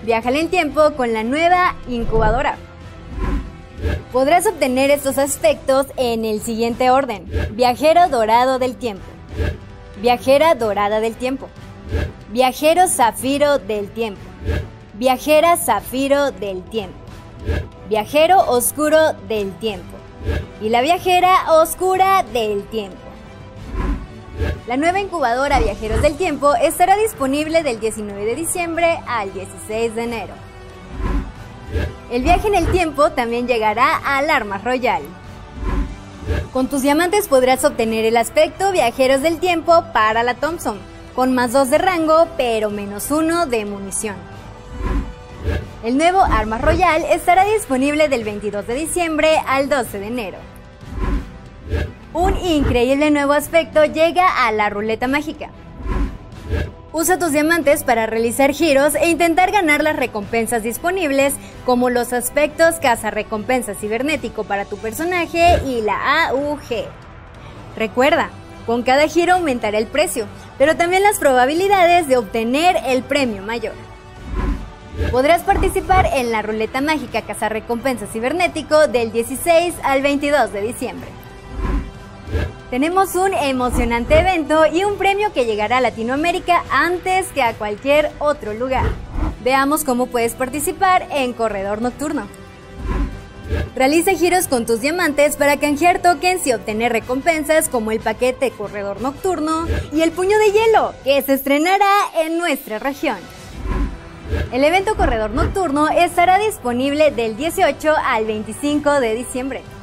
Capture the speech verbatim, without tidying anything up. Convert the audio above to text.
Viaja en el tiempo con la nueva incubadora. Podrás obtener estos aspectos en el siguiente orden: Viajero dorado del tiempo, Viajera dorada del tiempo, Viajero zafiro del tiempo, Viajera zafiro del tiempo, Viajero oscuro del tiempo y la Viajera oscura del tiempo. La nueva incubadora Viajeros del Tiempo estará disponible del diecinueve de diciembre al dieciséis de enero. El viaje en el tiempo también llegará al Armas Royal. Con tus diamantes podrás obtener el aspecto Viajeros del Tiempo para la Thompson, con más dos de rango pero menos uno de munición. El nuevo Armas Royal estará disponible del veintidós de diciembre al doce de enero. Un increíble nuevo aspecto llega a la ruleta mágica. Usa tus diamantes para realizar giros e intentar ganar las recompensas disponibles, como los aspectos Caza Recompensa Cibernético para tu personaje y la A U G. Recuerda, con cada giro aumentará el precio, pero también las probabilidades de obtener el premio mayor. Podrás participar en la ruleta mágica Caza Recompensa Cibernético del dieciséis al veintidós de diciembre. Tenemos un emocionante evento y un premio que llegará a Latinoamérica antes que a cualquier otro lugar. Veamos cómo puedes participar en Corredor Nocturno. Realiza giros con tus diamantes para canjear tokens y obtener recompensas como el paquete Corredor Nocturno y el puño de hielo, que se estrenará en nuestra región. El evento Corredor Nocturno estará disponible del dieciocho al veinticinco de diciembre.